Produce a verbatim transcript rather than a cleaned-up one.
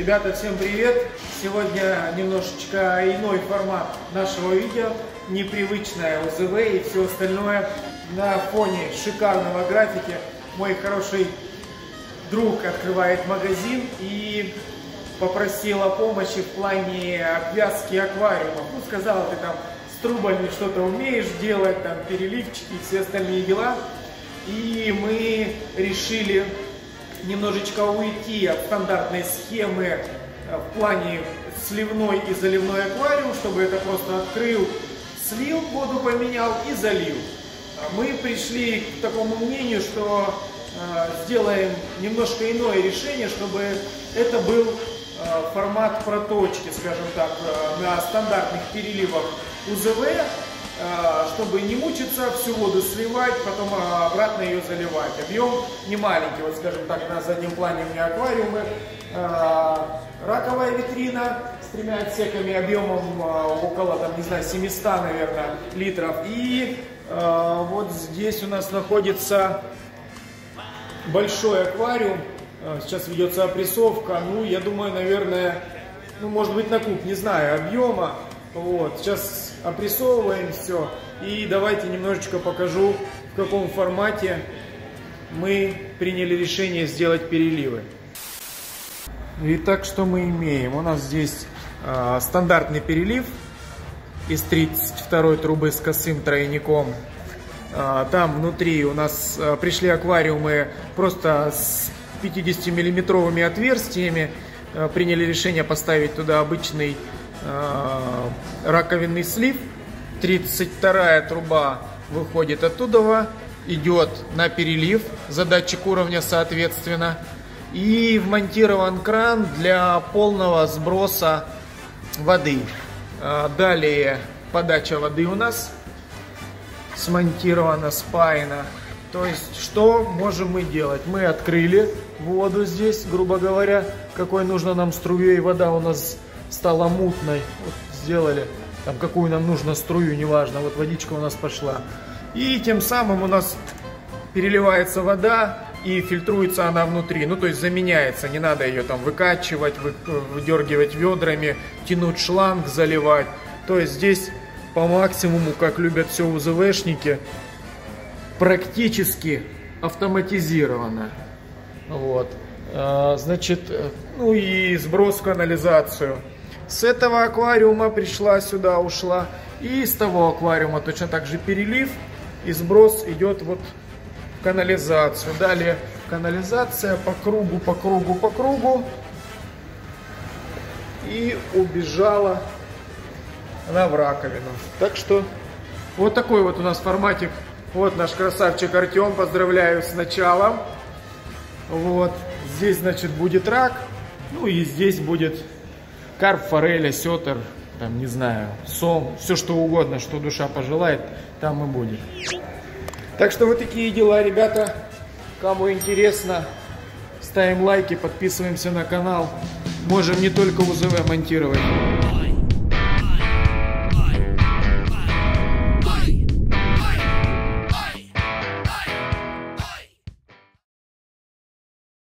Ребята, всем привет! Сегодня немножечко иной формат нашего видео, непривычное ОЗВ и все остальное. На фоне шикарного графики мой хороший друг открывает магазин и попросил о помощи в плане обвязки аквариумов. Ну, сказал, ты там с трубами что-то умеешь делать, там переливчики и все остальные дела. И мы решили немножечко уйти от стандартной схемы в плане сливной и заливной аквариум, чтобы это просто открыл, слил, воду поменял и залил. Мы пришли к такому мнению, что э, сделаем немножко иное решение, чтобы это был э, формат проточки, скажем так, э, на стандартных переливах УЗВ, чтобы не мучиться, всю воду сливать, потом обратно ее заливать. Объем не маленький, вот скажем так, на заднем плане у меня аквариумы. Раковая витрина с тремя отсеками, объемом около, там, не знаю, семисот, наверное, литров. И вот здесь у нас находится большой аквариум. Сейчас ведется опрессовка. Ну, я думаю, наверное, ну, может быть, на куб, не знаю, объема. Вот, сейчас опрессовываем все. И давайте немножечко покажу, в каком формате мы приняли решение сделать переливы. Итак, что мы имеем? У нас здесь э, стандартный перелив из тридцать второй трубы с косым тройником. Э, там внутри у нас э, пришли аквариумы просто с пятидесятимиллиметровыми отверстиями. Э, приняли решение поставить туда обычный раковинный слив. Тридцать вторая труба выходит оттуда, идет на перелив, задатчик уровня соответственно, и вмонтирован кран для полного сброса воды. Далее подача воды у нас смонтирована, спаяна. То есть что можем мы делать? Мы открыли воду здесь, грубо говоря, какой нужно нам струей, вода у нас стала мутной, вот сделали там какую нам нужно струю, неважно, вот водичка у нас пошла, и тем самым у нас переливается вода и фильтруется она внутри, ну то есть заменяется, не надо ее там выкачивать, вы, выдергивать ведрами, тянуть шланг, заливать. То есть здесь по максимуму, как любят все УЗВшники, практически автоматизировано. Вот. Значит, ну и сброс в канализацию. С этого аквариума пришла сюда, ушла. И с того аквариума точно так же перелив. И сброс идет вот в канализацию. Далее канализация по кругу, по кругу, по кругу. И убежала она в раковину. Так что вот такой вот у нас форматик. Вот наш красавчик Артем. Поздравляю с началом. Вот. Здесь, значит, будет рак. Ну и здесь будет карп, форель, осетр, там, не знаю, сом, все что угодно, что душа пожелает, там и будет. Так что вот такие дела, ребята. Кому интересно, ставим лайки, подписываемся на канал. Можем не только УЗВ монтировать.